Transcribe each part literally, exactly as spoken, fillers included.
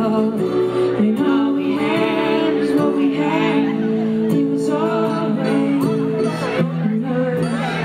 love. And all we had is what we had. It was always enough.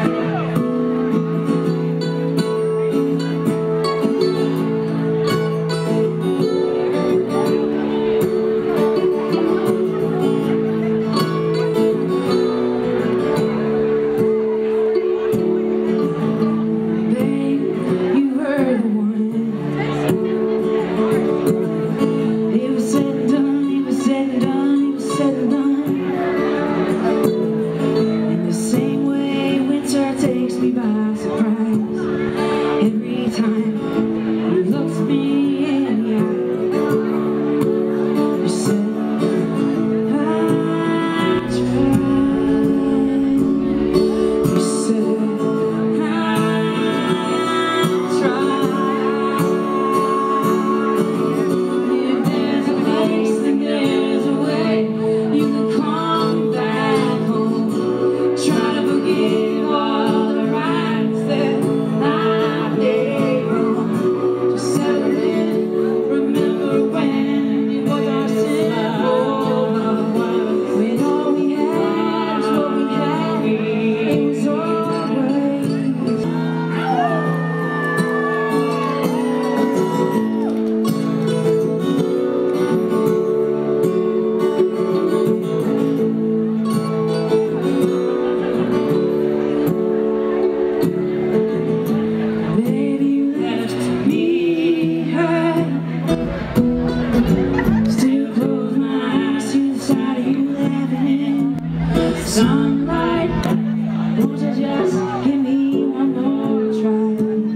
Sunlight, won't you just give me one more try?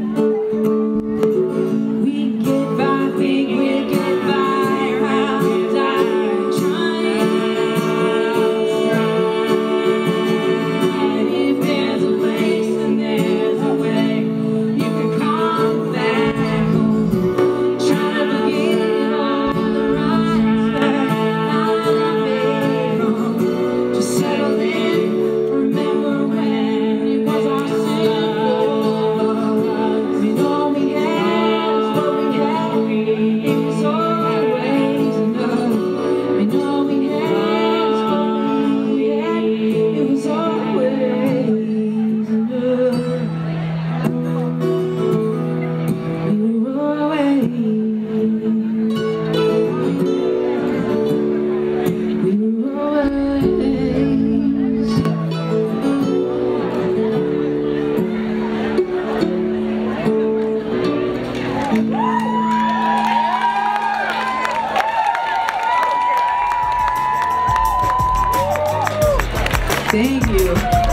We get by, think we'll get by around die trying. And if there's a place and there's a way, you can come back home. Try to forget all the wrongs that I made wrong. Just settle in. Thank you.